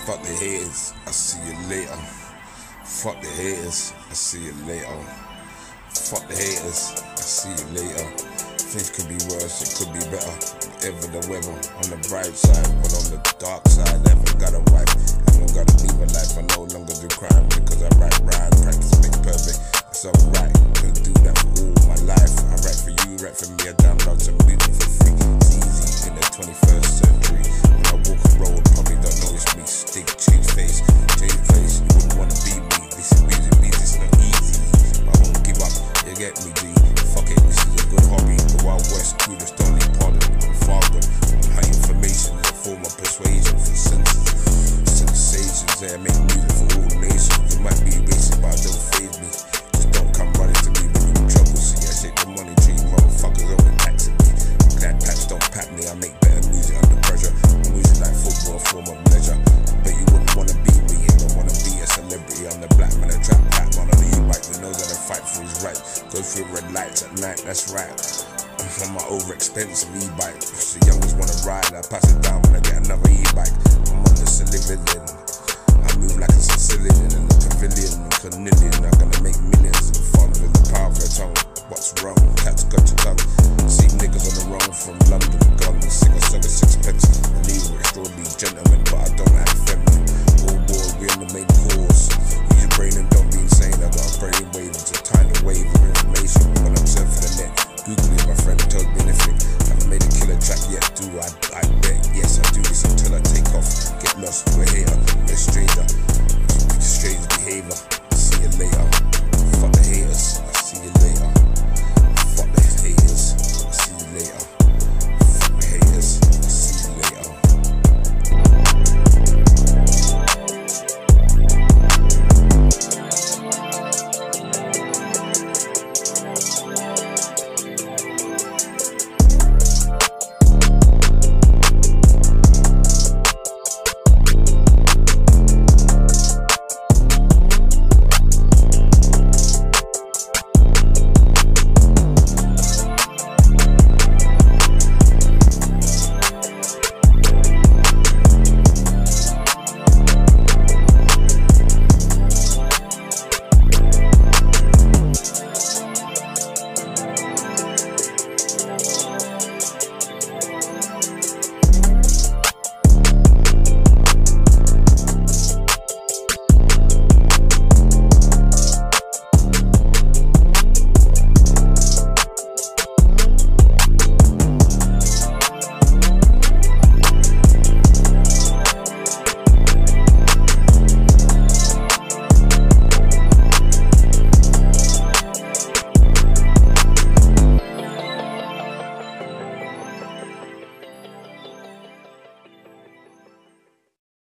Fuck the haters, I see you later. Fuck the haters, I see you later. Fuck the haters, I see you later. Things could be worse, it could be better. Whatever the weather, on the bright side, but on the dark side, never got a wife. Haven't got to live a life, I no longer do crime because I write rhyme, practice makes perfect. It's alright, could do that for all my life. I write for you, write for me, I download some music for free. It's easy in the 21st century. When I walk a road, probably don't notice me. Stick, change face, you wouldn't wanna be me. This is music beats, it's not easy, but I won't give up, you get me, G. Fuck it, this is a good hobby. The Wild West, coolest, don't need pardon. I'm far good. High information is a form of persuasion for sensations. They make music for all nations. You might be racist, but it don't faze me. Just don't come running to me when you're in trouble. See, I shake the money tree, motherfuckers over taxing me. Glad patch don't pat me, I make better music under pressure. Music like football, a form of leisure. But you wouldn't wanna be me, you don't wanna be a celebrity. I'm the black man, a trap pack man on the e-bike. He knows how to fight for his right. Go through red lights at night, that's right. I'm my over expensive e-bike. The youngest wanna ride, I pass it down when I get another e-bike. I'm on the Sicilian. I move like a Sicilian in the pavilion and carnelian. I'm gonna make millions of fun with the power of their tongue. What's wrong? Cats got your tongue. See niggas on the road from London, gone sick of 6 pence. I leave with extraordinary gentlemen, but I don't act feminine. World war, we on the main course. Use your brain and don't be insane. I got a brain wave, it's a tiny wave of information. When I'm surfing the net, Google it, my friend told me anything. Haven't made a killer track yet, do I